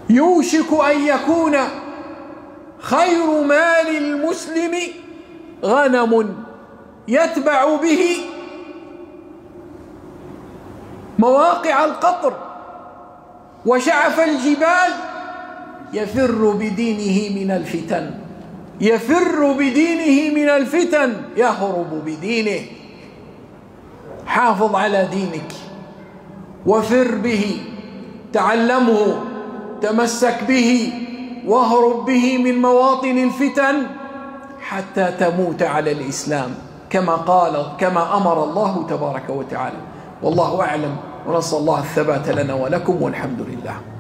يوشك أن يكون خير مال المسلم غنم يتبع به مواقع القطر وشعف الجبال، يفر بدينه من الفتن، يفر بدينه من الفتن، يهرب بدينه. حافظ على دينك وفر به، تعلمه، تمسك به، واهرب به من مواطن الفتن حتى تموت على الإسلام كما أمر الله تبارك وتعالى. والله أعلم، ونسأل الله الثبات لنا ولكم، والحمد لله.